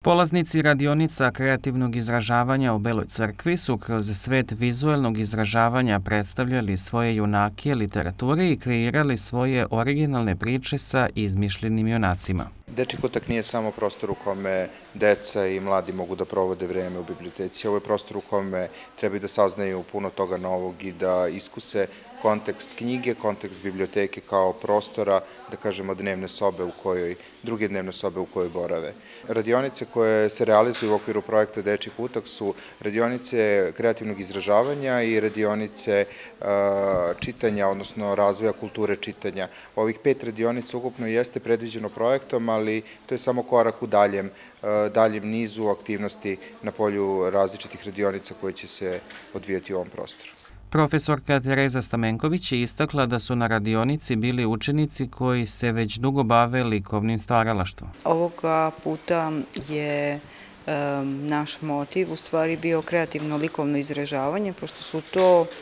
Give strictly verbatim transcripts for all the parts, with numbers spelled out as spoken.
Polaznici radionica kreativnog izražavanja u Beloj crkvi su kroz svet vizuelnog izražavanja predstavljali svoje junake literature i kreirali svoje originalne priče sa izmišljenim junacima. Dečiji kutak nije samo prostor u kome deca i mladi mogu da provode vreme u biblioteci. Ovo je prostor u kome trebaju da saznaju puno toga novog i da iskuse kontekst knjige, kontekst biblioteke kao prostora, da kažemo, dnevne sobe u kojoj, druge dnevne sobe u kojoj borave. Radionice koje se realizuju u okviru projekta Dečiji kutak su radionice kreativnog izražavanja i radionice čitanja, odnosno razvoja kulture čitanja. Ovih pet radionica ukupno jeste predviđeno projektom, ali to je samo korak u daljem, daljem nizu aktivnosti na polju različitih radionica koje će se odvijati u ovom prostoru. Profesorka Tereza Stamenković je istakla da su na radionici bili učenici koji se već dugo bave likovnim stvaralaštvom. Ovoga puta je um, naš motiv u stvari bio kreativno likovno izražavanje, pošto su to uh,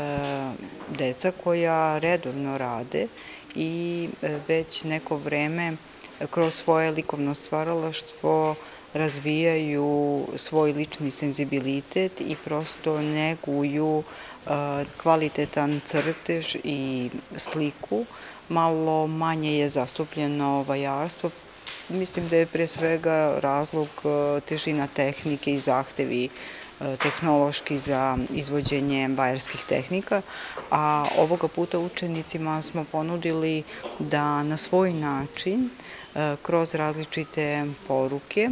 deca koja redovno rade i već neko vreme kroz svoje likovno stvaralaštvo razvijaju svoj lični senzibilitet i prosto neguju kvalitetan crtež i sliku. Malo manje je zastupljeno vajarstvo. Mislim da je pre svega razlog težina tehnike i zahtevi tehnološki za izvođenje vajarskih tehnika, a ovoga puta učenicima smo ponudili da na svoj način, kroz različite poruke,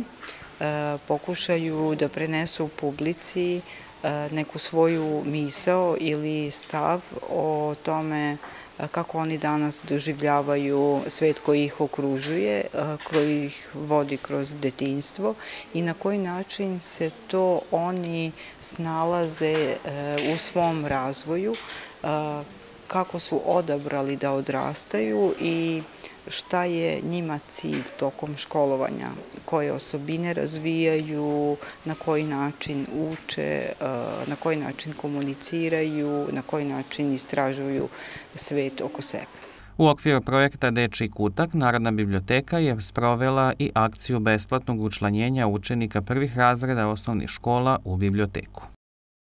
pokušaju da prenesu publici neku svoju misao ili stav o tome kako oni danas doživljavaju svet koji ih okružuje, koji ih vodi kroz detinjstvo i na koji način se to oni snalaze u svom razvoju, kako su odabrali da odrastaju i šta je njima cilj tokom školovanja, koje osobine razvijaju, na koji način uče, na koji način komuniciraju, na koji način istražuju svet oko sebe. U okviru projekta Dečiji kutak Narodna biblioteka je sprovela i akciju besplatnog učlanjenja učenika prvih razreda osnovnih škola u biblioteku.